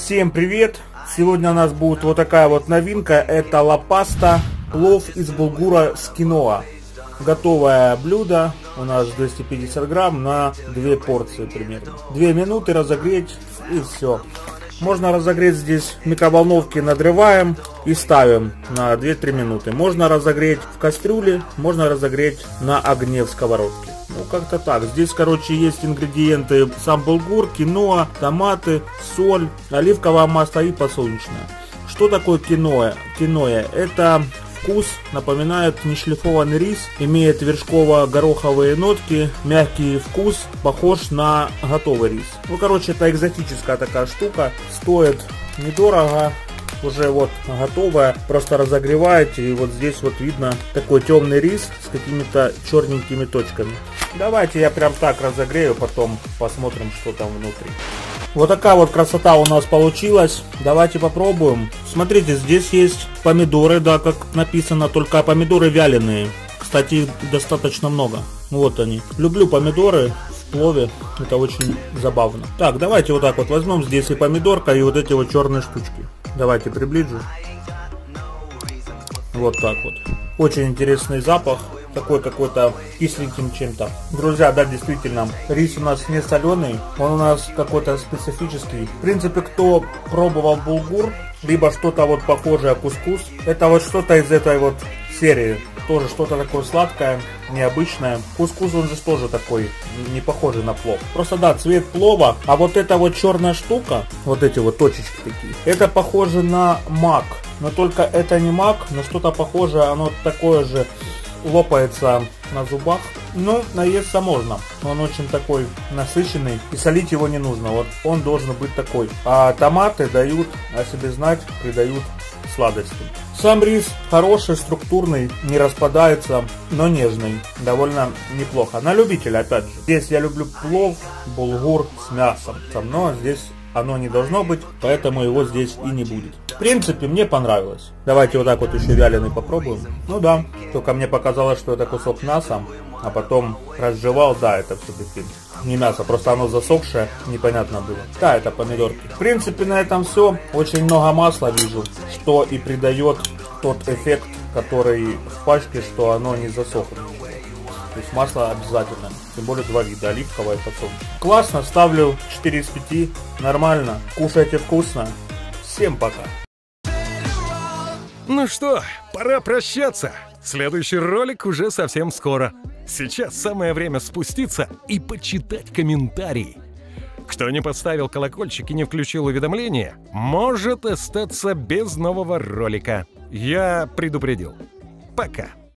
Всем привет! Сегодня у нас будет вот такая вот новинка. Это лапаста, плов из булгура с киноа. Готовое блюдо. У нас 250 грамм на 2 порции примерно. 2 минуты разогреть и все. Можно разогреть здесь в микроволновке, надрываем и ставим на 2-3 минуты. Можно разогреть в кастрюле, можно разогреть на огне в сковородке. Ну, как-то так. Здесь, короче, есть ингредиенты: сам булгур, киноа, томаты, соль, оливковое масло и подсолнечное. Что такое киноа? Киноа — это вкус, напоминает нешлифованный рис, имеет вершково-гороховые нотки, мягкий вкус, похож на готовый рис. Ну, короче, это экзотическая такая штука, стоит недорого. Уже вот готовая, просто разогреваете, и вот здесь вот видно такой темный рис с какими-то черненькими точками. Давайте я прям так разогрею, потом посмотрим, что там внутри. Вот такая вот красота у нас получилась. Давайте попробуем. Смотрите, здесь есть помидоры, да, как написано, только помидоры вяленые. Кстати, их достаточно много. Вот они. Люблю помидоры в плове, это очень забавно. Так, давайте вот так вот возьмем здесь и помидорка, и вот эти вот черные штучки. Давайте приближу. Вот так вот. Очень интересный запах. Такой какой-то кисленьким чем-то. Друзья, да, действительно, рис у нас не соленый. Он у нас какой-то специфический. В принципе, кто пробовал булгур, либо что-то вот похожее кускус, это вот что-то из этой вот серии. Тоже что-то такое сладкое, необычное. Кускус, он же тоже такой, не похожий на плов. Просто да, цвет плова. А вот эта вот черная штука, вот эти вот точечки такие, это похоже на мак. Но только это не мак, но что-то похожее, оно такое же, лопается на зубах. Ну, наесться можно. Он очень такой насыщенный, и солить его не нужно. Вот он должен быть такой. А томаты дают о себе знать, придают сладости. Сам рис хороший, структурный, не распадается, но нежный. Довольно неплохо. На любителя, опять же. Здесь я люблю плов, булгур с мясом. Но здесь оно не должно быть, поэтому его здесь и не будет. В принципе, мне понравилось. Давайте вот так вот еще вяленый попробуем. Ну да, только мне показалось, что это кусок мяса, а потом разжевал, да, это все-таки не мясо, просто оно засохшее, непонятно было. Да, это помидорки. В принципе, на этом все. Очень много масла вижу, что и придает тот эффект, который в пачке, что оно не засохло. То есть масло обязательно. Тем более два вида, оливковое и подсолнечное. Классно, ставлю 4 из 5. Нормально. Кушайте вкусно. Всем пока. Ну что, пора прощаться. Следующий ролик уже совсем скоро. Сейчас самое время спуститься и почитать комментарии. Кто не поставил колокольчик и не включил уведомления, может остаться без нового ролика. Я предупредил. Пока.